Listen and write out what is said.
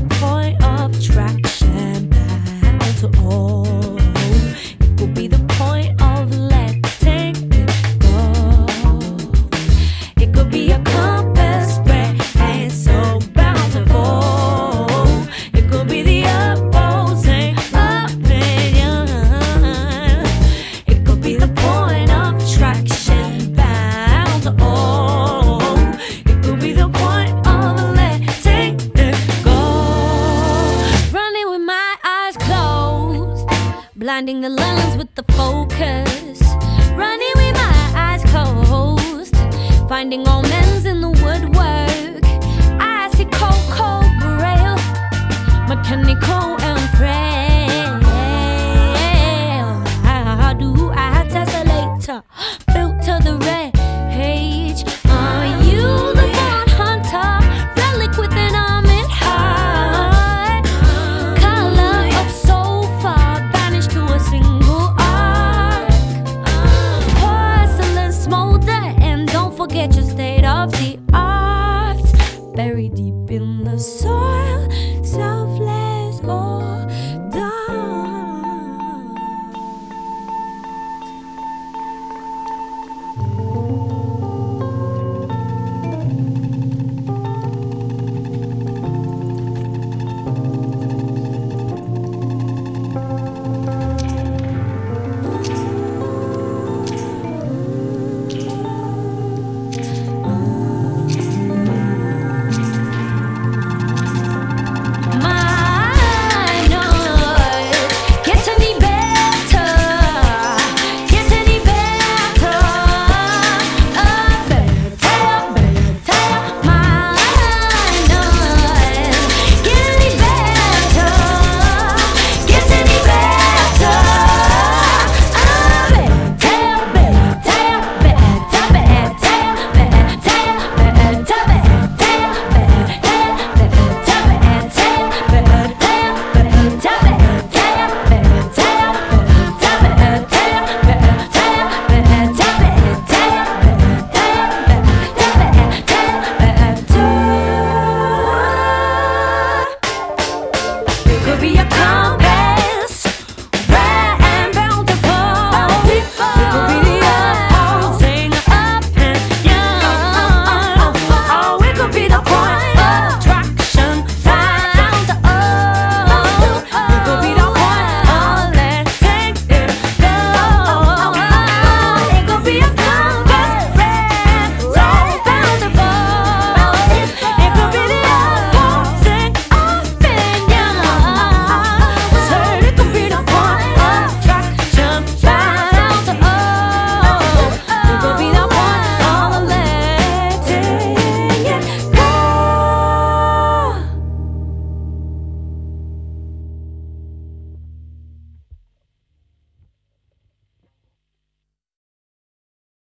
point of attraction bound to all. It could be the point of letting it go. It could be a compass and so bound to fall. It could be the opposing opinion. It could be the point of attraction bound to all. It could be the point of letting it go. Running with my eyes closed, blinding the lens with the focus. Running with my eyes closed, finding omens in the woodwork. I see cold braille, mechanical and frail. How do I tessellate, built to the rage? Are you the born hunter, relic with an armored heart? Color of sofa, banished to a single arc. Porcelain smolder, and don't forget your state of the art. Buried deep in the soil, selfless or dark. Could be a